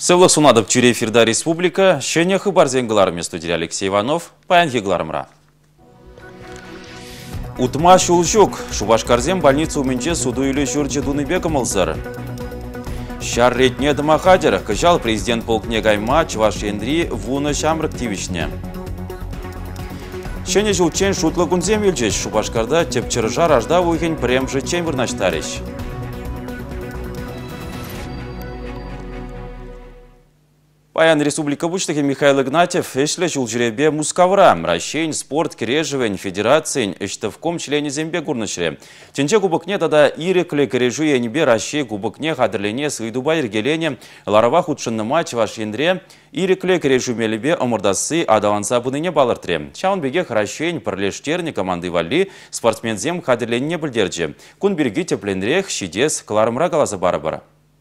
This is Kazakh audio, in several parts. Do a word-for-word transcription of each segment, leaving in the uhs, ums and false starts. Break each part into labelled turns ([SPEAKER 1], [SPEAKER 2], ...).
[SPEAKER 1] Сывлық сунадып чуре эфирда республика, шене хыбарзенгіларыме студия Алексей Иванов, паянхегларымра. Утма шулчук, Шубашкарзем больницу уменче суду или журджи дуныбека мылзыр. Шар ретне дымахадер, кыжал президент полкне гайма Чуваш Ендри вуны шамрык тивишне. Шене жылчен шутлы гунзем елчеш, Шубашкарда тепчыржа ражда уйхен премжи чембірнаштареш. Паян Республика Бучтахи Михаил Игнатьев эшле жулжиребе мускавра, ращейн, спорт, кережевень, федерациян, эштовком члене зембе гурнышре. Ченче губыкне тада ирекле кережу янебе ращей губыкне хадырлене сыйдуба ергелене ларава худшынны матч ваш ендре ирекле кережу мелебе омырдасы адаланса бұныне балыртре. Чаун беге ращейн пірлештерне команды вали спортсмензем хадырлене білдерже. Кун берги тепленрех шидес кларымра галазы бары-бары.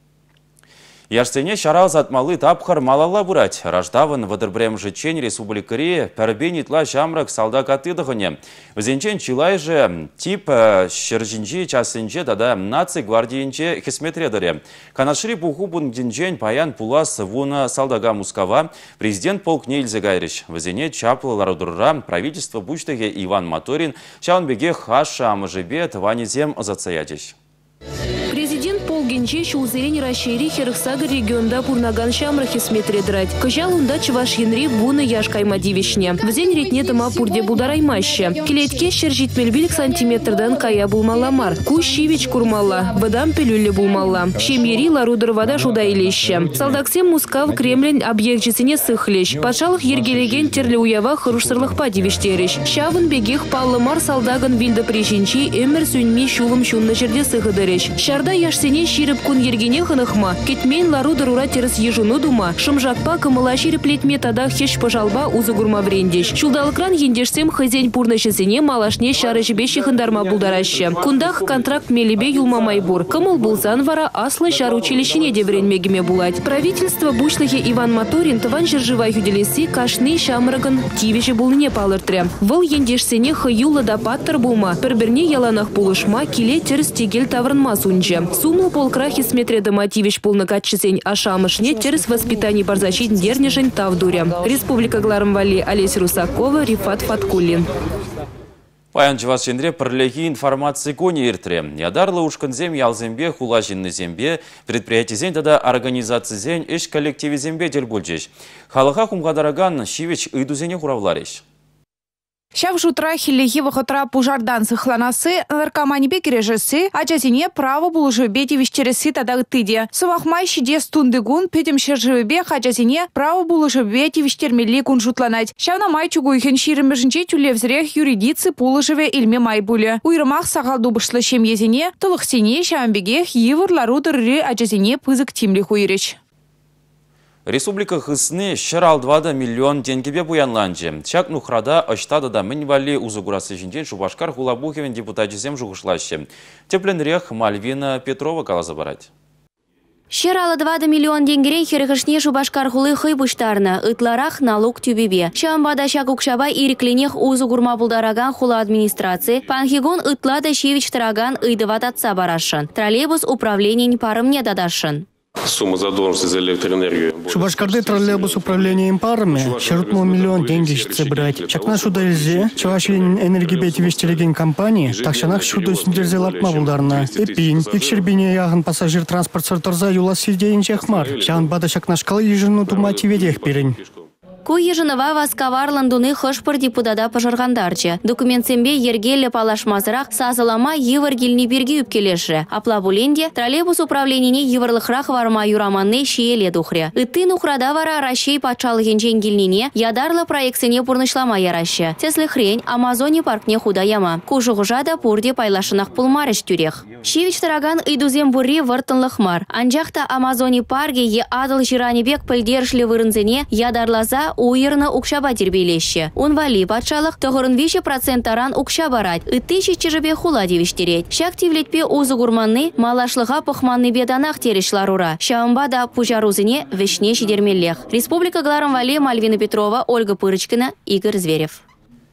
[SPEAKER 1] Яшсене шарал затмалы тапхар малала бурать. Раждавын вадырбрем жычень республикари пәрбенитла жамрак салдакаты дығыне. Візенчен чилай же тип шыржинжи часынче тада наци гвардиинче хисметредере. Канашри буху бундинжен паян пулас вуна салдага мускава президент полкне Ильзегайрич. Візене чаплы ларудурра правительство Бучтахе Иван Моторин шаунбеге хаша амыжебе ванизем зацаядеш.
[SPEAKER 2] Президент полгенче шулзерен расшири херхсага регионда пурнаган шамра хисметредрать. Кыжал унда Чуваш Ендри буны яш каймадивишне. Взень ретне тама пурде будараймаще. Келетке шержит мельбилик сантиметрдан кая булмаламар. Кущивич курмала. Бадам пилюле булмала. Шемьери ларудыр вода шуда илеще. Салдаксем мускав Кремлин объектчесене сыхлещ. Пашалых ергелеген терле уява хырушсырлых падивиштерещ. Шавын бегех паллымар салдаган вильда пришинчи эмер сюньми шулым шунна жерде сыхыдырещ. Шарда яшсене ширып кун ергене хынықма. Кетмен ларудыр ура терес ежуну дума. Шымжакпа кымыла ширып летме тада хеш пожалба узы гурма врендещ. Шулдалыкран ендешсем хызень пурнышесене малашне шары жебеші хындарма булдараще. Кундах контракт мелебе юлма майбур. Кымыл булзан вара аслы шар училищене девренмегеме булать. Правительство Бучтахе Иван Моторин тыван жыржывай юделеси кашны шамраган тивеше булыне палыртре. Выл ендешсене хыюла да паттыр булма. Перберне яланах булышма киле терс тегел таврынма сунче. Сумлы полкра хисметреда мотивиш полнокатчесень ашамышне терс воспитаний барзащит дернежень тавдуря. Республика Гларымвали Олесь Русакова, Рифат Фаткулин.
[SPEAKER 1] Паян Чуваш Ендре пірлеги информации кони иртре. Ядарлы ушканзем ялзембе, хулажинны зембе, предприятизен тада организацизен эш коллективизембе дел бульджеш. Халыха хумгадараган шивич ыдузене хуравлареш.
[SPEAKER 3] Шав жутра хилихи вахотра пужардан сыхланасы, наркоманибе кережесі, аджазине право булжыбе девиштересі тадақ тыде. Сывахмай шиде стундыгун петем шержывебе хаджазине право булжыбе девиштермелли кун жутланать. Шавна май чугуйхен ширимежінче тюлевзрех юридицы пулжыве ильме майбуле. Уйрымах сағалду бышлы шемьезине, тылықсене шамбегех евр ларудыры аджазине пызык тимли хуйреч.
[SPEAKER 1] Республика хысны шырал двада миллион тенгебе буянланчы. Чак нухрада аштада да мінвали узугурасы жінден Шубашкар хулабухевен депутатчызем жуғышлашы. Тепленрех Мальвина Петрова калаза барать.
[SPEAKER 4] Шыралы двада миллион денгерен херехышне Шубашкар хулы хый буштарна, ытларах налог тюбебе. Шамбада шак укшаба ирикленех узугурма булдараган хула администрации, панхигон ытлада шевич тараган ыйдыват атса барашын. Троллейбус управление парымне дадашын.
[SPEAKER 5] Сумма задолженности за электроэнергию.
[SPEAKER 6] Шубашкарды троллейбус управлением парами, шерутму миллион деньги собрать. Чакна шуда илзе, чавашин энергибети вещелеген компании, такшанах шуду синдерзе лартма булдарна. Эпин, икшербине яган пассажир транспорт сорторза юла сидеин чехмар. Чан бада чакна шкала ежину тумати ведех перень.
[SPEAKER 4] Ку ежынова васкавар ландуны хышпыр депутада пожаргандарчы. Документсембе ергелі палашмазырақ сазылама евр гелни берге үпкелеші. Апла буленде троллейбус управленине еврлықрақ варма юраманны шиеле духре. Үттін ухрада вара Рашей патшалығенчен гелнине ядарлы проекцене пурнышлама ярашы. Теслі хрень Амазоне паркне худа яма. Кужығыжада пурде пайлашынақ пулмарыш тюрех. Шевич тараган ыйдузем бурри выртынлық мар. Анжақта Амазоне парге е адыл жиранебек пілдершлі вырынзене ядарлаза уйырны укшаба тербейлеші. Унвали патшалық тұғырын вище проценттаран укшабарать. Үттеші чыжыбе хула девіштерет. Шак тевлетпе узы гурманны малашлыға пұхманны беданақ терешлар ура. Шаумбада пужарузыне вишне шидермеллех. Республика Гларымвали Мальвина Петрова, Ольга Пырочкина, Игорь Зверев.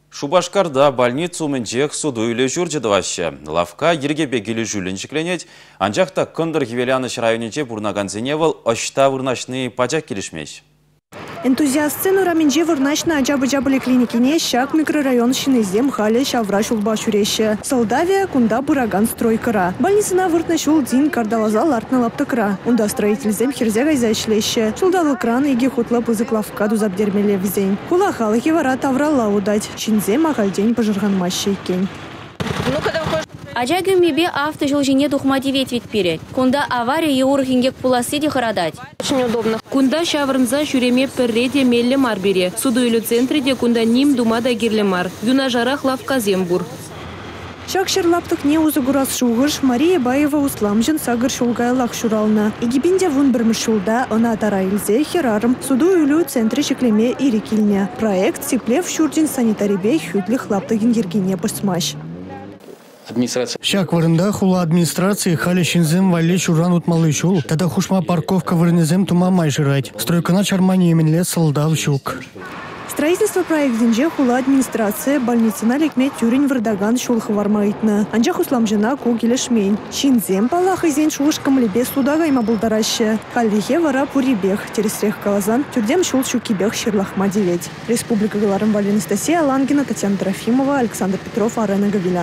[SPEAKER 1] Шубашкарда больницу менчек суду үйле жүржедівашы. Лавка ергебе келі жүлін жікленет, анжақта күндір Кивеляныш районенче бұрнаған ашта вырнашны пачак келішмеш.
[SPEAKER 7] Энтузиастцыну раменже вырначна аджабы-джабылы клиникине шак микрорайон шинезем хали шавраш улба шуреща. Солдавия кунда бураган стройкара. Больницына выртна шул дин кардалаза лартна лаптыкра. Унда строительзем херзе гайза ишлеще. Шулдалы кран иге хутла пызык лавка дузабдермеле взень. Хула халыхи вара таврала удать. Чинзем ахальдень пожирган мащейкен.
[SPEAKER 4] Аджагым мебе автожолжине тухмативет вет пере. Кунда авария еурхингек пуласы харадать.
[SPEAKER 2] Очень удобно. Кунда шаврынза шуреме перреде мелле марбере. Суду или центре, кунда ним думада гирлемар. Юна жарах лавка зембур.
[SPEAKER 7] Шакшыр лаптык не узыгурас шуғыш Мария Баева усламжын сагыр шулгайлақ шурална. Игибинде вун бірмі шулда она тарайлзе херарым суду үлі центре шеклеме ирикилне. Проект сиплев шурдин санитарибе хюдлих лаптыгин ергене пысмаш.
[SPEAKER 6] Шак варында хула администрации хали шинзем валли шуран утмалы шул. Тада хушма парковка варынезем тума майшырать. Стройкана чармани еменле солдав щук.
[SPEAKER 7] Строительство проектинже хула администрация больницына лекме тюрень вардаган шулхы вармайтны. Анжақ усламжына ку келешмейн. Шинзем палах изен шулышкам лебе судагайма булдараще. Халлихе вара пурибех. Тересрех калазан тюрдем шул шукибех ширлахма девять. Республика Галарым Вали Анастасия Алангина, Татьяна Трофимова, Александр Петров, Арена Гавилян.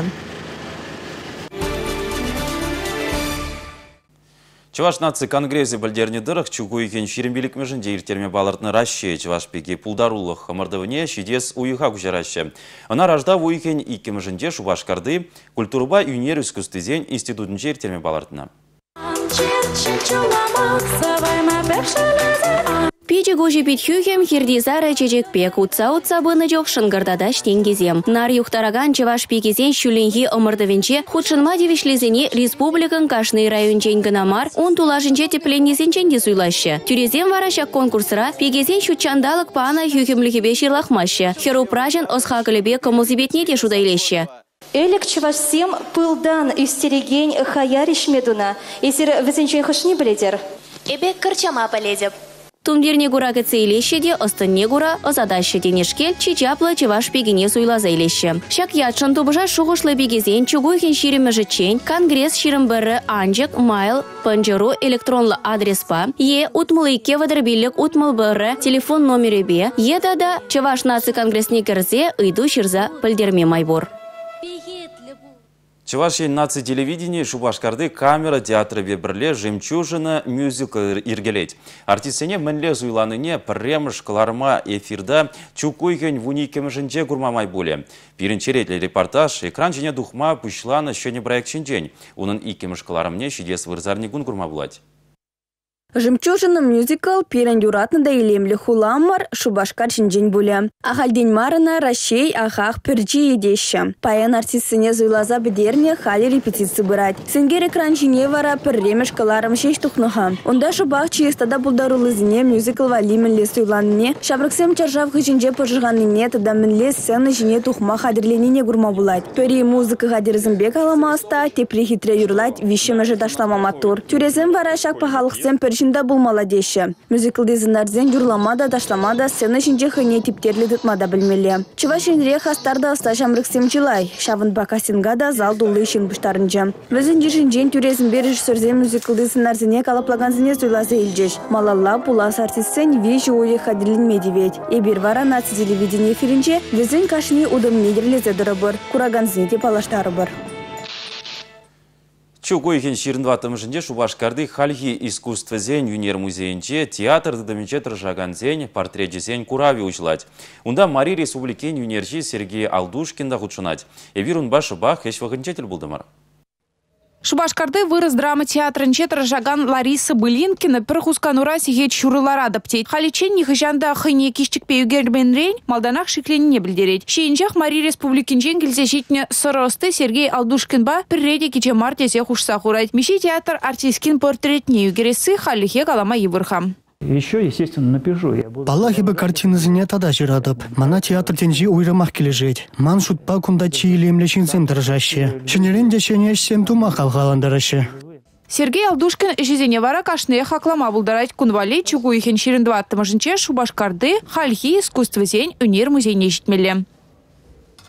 [SPEAKER 1] Чуваш нации конгрессе бальдерни дырых чугуйген ширембелік межінде ертерме балартны Россия чуваш пеге пулдарулық хамардывыне шидес уйыға күжараща. Она рожда уйген ике межінде Шубашкарды культурба юнер искусствезен институтынче ертерме балартына.
[SPEAKER 4] Пичи гожи питхюхем хирдизара чечек пек утса-утса быны жок шынгырдада штенгезем. Нар юхтараган чеваш пекезен шүленхи омырдывенче худшынма девишлезене республикан кашный райончен гынамар он тулашынче тепленнезенчен де суйлаще. Тюрезем варашак конкурсыра пекезен шутчандалык пана хюхемлихебе ширлахмаще. Херупражен осхакалебе комузибетне де шудайлеще.
[SPEAKER 8] Элек чеваш всем пылдан истерегень хаяриш медуна. Есер везенчен хышни бледер.
[SPEAKER 9] Эбе кырчама полезеп.
[SPEAKER 4] Тумдерне гура кецейлеще де остынне гура озадаще денешкел чичаплы чеваш пегене суйлаза илеще. Шак ятшын тубыжа шуғышлы бегезен чугуйхен ширемі жычен конгресс ширым бірі анжек майл панжыру электронлы адреспа е утмылы ике вадырбилік утмыл бірі телефон номері бе е дада чеваш наци конгрессне керзе ыйду ширза пілдерме майбор.
[SPEAKER 1] Чувашия наци телевидение Шубашкарды камера театра бебрле жемчужина мюзикл иргелет. Артистене мінле зуйланыне премш кларма эфирда чукуйген вуникем жінже гурмамай боле. Пиринчеретлі репортаж экран жіне духма пушланы шөне проект чинжень. Унын икемш кларымне шидес вырзарни гун гурма булать.
[SPEAKER 10] Жемчужина мюзикл пирен юратны да илемлі хуламар Шубашкар шинжен буле. Ахальден марына Рашей ахах перджи едеші. Паян артистыне зуйлаза бедерне хали репетиции бырать. Сенгер экран жіне вара пірремеш каларым шеш тухныха. Онда Шубах чиестада булдарулызіне мюзикл вали мінле суйланыне. Шабрыксем чаржав хыжинже пожырғаныне тада мінле сцена жіне тухма хадерленіне гурма булать. Пөри музыка хадерзімбек аламаста, тепли хитре юрлать вишемеже ташлама матур. Тюрезем вара шак пахалықсем першин да бұл маладеші. Мюзикл дезінарзен юрламада, дашламада, сцена шинже хыне типтерлі дытмада білмелі. Чуваш енре хастарда ұсташам рықсем жылай. Шавын бакасинга да зал дулы ішін бұштарынжа. Өзін жешінжен түрезін бері жүрсерзен мюзикл дезінарзене калаплаганзіне суйлазы елжеш. Малалла пулас артистсен вежі ойы хадилін медивет. Эбір вара наци телевидение эфирінже везен кашни удым недерлезе дырыбыр. Кураганзіне де палаштары бір.
[SPEAKER 1] Чугуйхен ширынватым жінде Шубашкарды хальхи искусство зен юнер музейінче театр дыдымече тұржаган зен портрет зен курави учылать. Унда Мари Республикен юнержи Сергей Алдушкин да худшынать. Эвир унба Шубах еш вағынчетел булдымар.
[SPEAKER 3] Шубашкарды вырос драма театрынче тұржаган Лариса Былинкина пір хусканура сихет шурылар адаптейт. Халичен нихыжанда хыне кишчікпе үгерменрен малданақ шекленіне білдерет. Шейінжақ Мари Республикинчен келзе жетіне сыросты Сергей Алдушкинба пір реде кече мартесе хушса хурайт. Миши театр артисткин портретне үгересі халихе калама евырхам.
[SPEAKER 11] Еще, естественно, напишу.
[SPEAKER 6] Палахи бы картины зіне тада жирадып. Мана театр тенжи уйрамах кележет. Ман шутпа кунда чиилемле шинсем дыржаще. Шинерен дешене шсем тума халхаландараще.
[SPEAKER 3] Сергей Алдушкин жезене вара кашне хаклама булдарать кунвали чугуйхен ширындваттымыжынче Шубашкарды хальхи искусство зень унер музейне житмеле.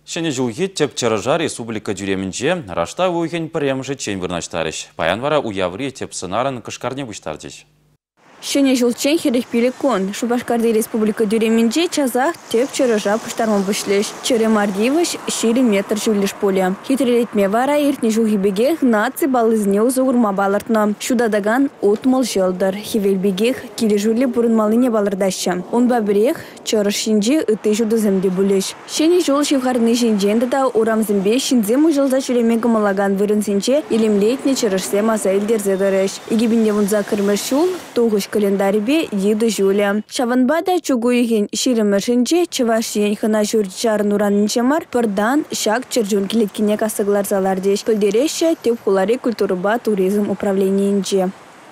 [SPEAKER 1] Шене жылғы теп чарыжа республика жүремінже рашта өйген пірем жетчен вырнаштарыш. Паян вара уяври теп сынарын кышкарне бұштардыш.
[SPEAKER 10] Шене жылчен херек пиликон. Шубашкарды республика дюреминже чазах теп чарыжа пуштарман бұшлеш. Чаре мардивыш шири метр жүліш поле. Хитрелетме вара иртне жылғы бегех наци балызне узуғырма балыртна. Шудадаган отмал жылдыр. Хевел бегех килі жүлі бұрынмалыне балырдашы. Онба бірех чарышинже ыты жүді зімде бұлеш. Шене жол шевхарны жинженді да урамзімбе шинзем ұжылда жүремегі малаган вырынсенче илемлейтне чарышсе маса елдерзедіріш. Егебінде вұнза кірміш жол тоғыш календарбе еді жүлі. Шаванбада чугуйген ширимішінже чываш ен хына жүрджарын уранынчемар пырдан шак чыржун келеткене касыглар залардеш. Пөлдереші теп хулари культурыба туризм управлениенже.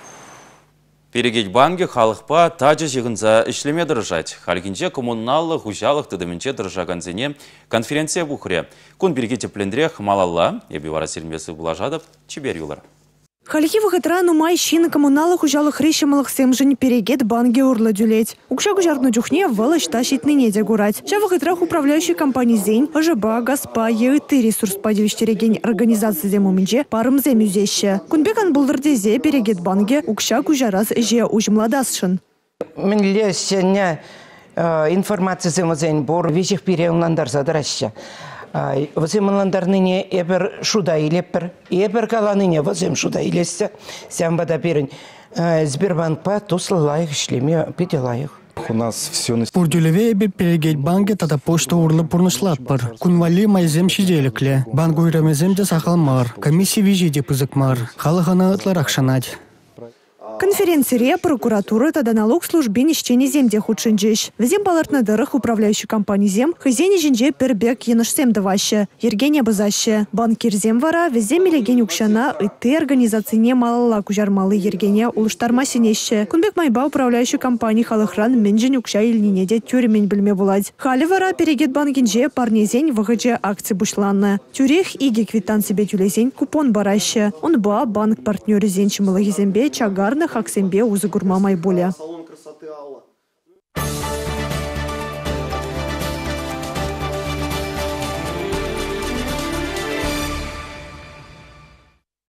[SPEAKER 1] Перегет банге халықпа тажы жығынза ішлеме дыржать. Халгинже коммуналлы хужалық тыдымынче дыржаганзене конференция бұқыре. Кун бергете плендрех малалла, ебі вара селмесі бұлажадып, чебер юлар.
[SPEAKER 7] Халихи вахытра нумай щины коммуналах ужалых рещамалых семжень перегет банге урла дюлеть. Укшагу жарну дюхне валыш тащить ныне гурать. Ша вахытрах управляющий компании Зень, АЖБ, ГАСПА, ЕИТы ресурс подивище регень организации земуминже парым земюзеще. Кунбекан булдырдезе перегет банге укшагу жарас же ужмладасшын.
[SPEAKER 12] Минле сеня информация земузень бор вижих переунандар задраща. Воземландарныне эбер шуда илепер, эбер каланыне возем шуда илессе, сям вода перень. Сбербанкпа туслалаих шлеме пятилаих.
[SPEAKER 6] У нас все на Пурдюлеве бе перегеть банге тата почта урла пурнышлатпар. Кунвали майзем шиделекле. Бангу ирамезем де сахалмар. Комиссия вижиде пызыкмар. Халахана ытларах шанать.
[SPEAKER 7] Конференция прокуратуры тада налог службе нищени земде худшинжеш. Взем балартна дырых управляющей компании зем, хозяйни жинже пербек енышсем даваще, Евгения базаще. Банкир зем вара, везем милеген укшана, и ты организации не малала кужармалы Евгения улыштарма синеще. Кунбек майба управляющей компании халыхран менжен укша илнинеде тюремень бельме булать. Хали вара перегет банкинже парнезень вагадже акции бушланна. Тюрех иги квитанции бетюлезень купон бараще. Он ба банк партнер зенчималы зембе чагарных аксембе узы гурма майбуля.